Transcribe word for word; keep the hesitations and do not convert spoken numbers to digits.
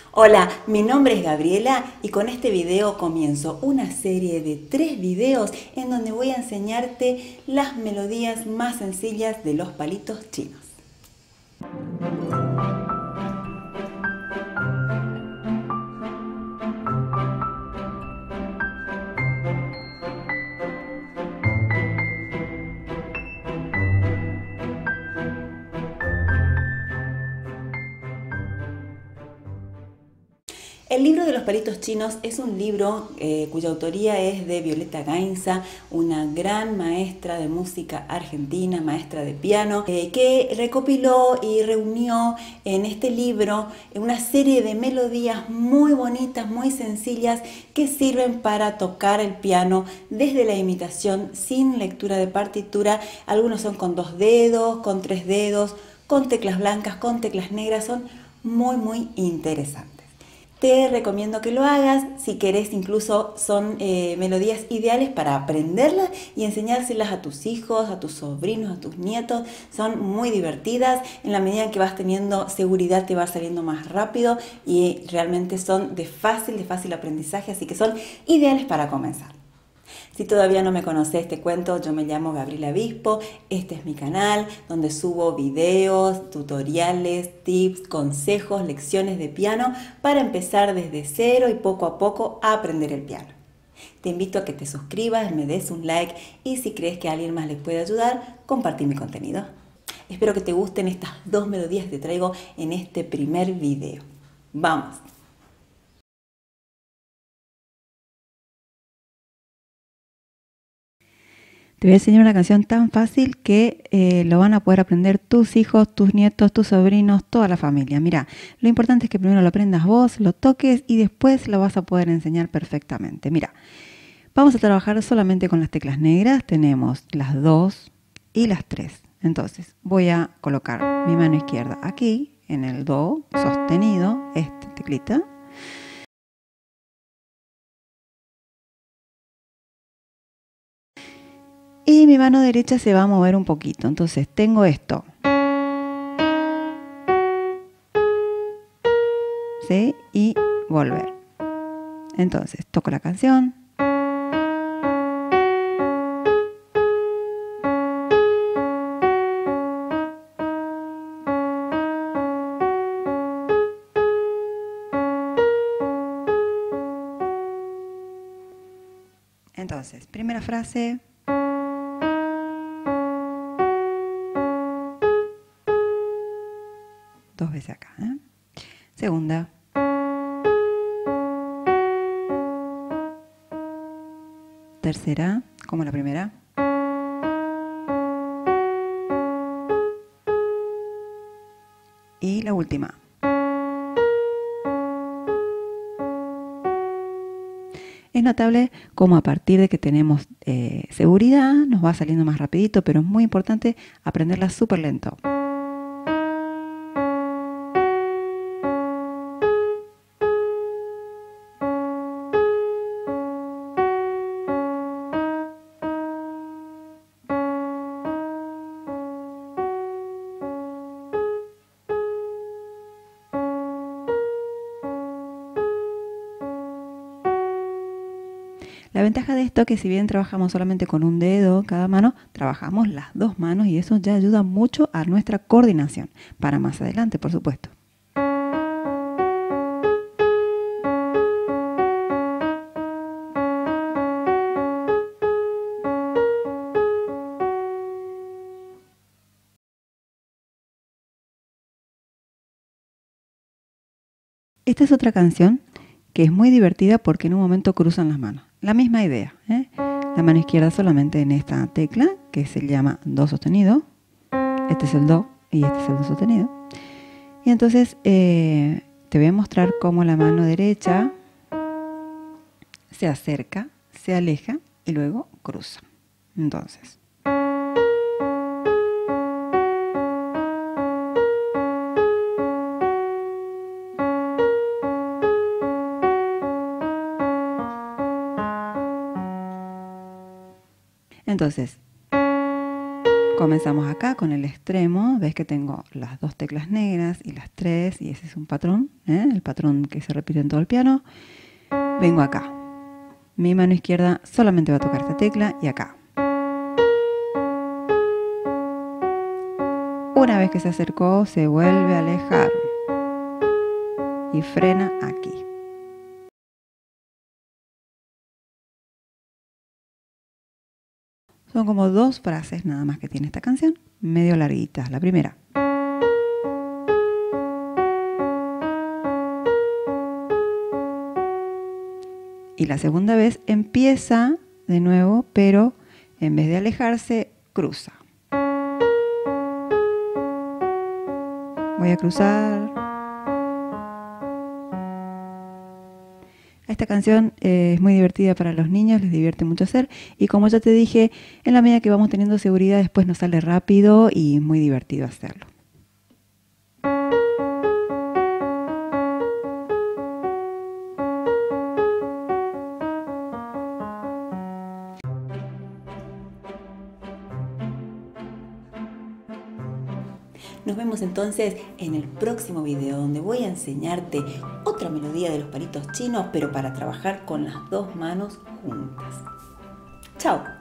Hola, mi nombre es Gabriela y con este video comienzo una serie de tres videos en donde voy a enseñarte las melodías más sencillas de los palitos chinos. El libro de los palitos chinos es un libro eh, cuya autoría es de Violeta Gainza, una gran maestra de música argentina, maestra de piano, eh, que recopiló y reunió en este libro una serie de melodías muy bonitas, muy sencillas, que sirven para tocar el piano desde la imitación sin lectura de partitura. Algunos son con dos dedos, con tres dedos, con teclas blancas, con teclas negras, son muy muy interesantes. Te recomiendo que lo hagas, si querés incluso son eh, melodías ideales para aprenderlas y enseñárselas a tus hijos, a tus sobrinos, a tus nietos. Son muy divertidas, en la medida en que vas teniendo seguridad te va saliendo más rápido y realmente son de fácil, de fácil aprendizaje, así que son ideales para comenzar. Si todavía no me conoces, te cuento, yo me llamo Gabriela Bispo, este es mi canal donde subo videos, tutoriales, tips, consejos, lecciones de piano para empezar desde cero y poco a poco a aprender el piano. Te invito a que te suscribas, me des un like y si crees que a alguien más les puede ayudar, compartir mi contenido. Espero que te gusten estas dos melodías que te traigo en este primer video. ¡Vamos! Te voy a enseñar una canción tan fácil que eh, lo van a poder aprender tus hijos, tus nietos, tus sobrinos, toda la familia. Mira, lo importante es que primero lo aprendas vos, lo toques y después lo vas a poder enseñar perfectamente. Mira, vamos a trabajar solamente con las teclas negras. Tenemos las dos y las tres. Entonces, voy a colocar mi mano izquierda aquí, en el do sostenido, esta teclita. Y mi mano derecha se va a mover un poquito. Entonces tengo esto. ¿Sí? Y volver. Entonces toco la canción. Entonces, primera frase. Dos veces acá, ¿eh? Segunda. Tercera, como la primera. Y la última. Es notable cómo a partir de que tenemos eh, seguridad nos va saliendo más rapidito, pero es muy importante aprenderla súper lento. La ventaja de esto es que si bien trabajamos solamente con un dedo cada mano, trabajamos las dos manos y eso ya ayuda mucho a nuestra coordinación, para más adelante, por supuesto. Esta es otra canción que es muy divertida porque en un momento cruzan las manos. La misma idea, ¿eh? La mano izquierda solamente en esta tecla que se llama do sostenido. Este es el do y este es el do sostenido. Y entonces eh, te voy a mostrar cómo la mano derecha se acerca, se aleja y luego cruza. Entonces. Entonces, Comenzamos acá con el extremo. Ves que tengo las dos teclas negras y las tres, y ese es un patrón, ¿eh? El patrón que se repite en todo el piano. Vengo acá. Mi mano izquierda solamente va a tocar esta tecla y acá. Una vez que se acercó, se vuelve a alejar y frena aquí. Son como dos frases nada más que tiene esta canción, medio larguitas. La primera. Y la segunda vez empieza de nuevo, pero en vez de alejarse, cruza. Voy a cruzar. Esta canción eh, es muy divertida para los niños, les divierte mucho hacer. Y como ya te dije, en la medida que vamos teniendo seguridad, después nos sale rápido y muy divertido hacerlo. Nos vemos entonces en el próximo video, donde voy a enseñarte otra melodía de los palitos chinos, pero para trabajar con las dos manos juntas. ¡Chao!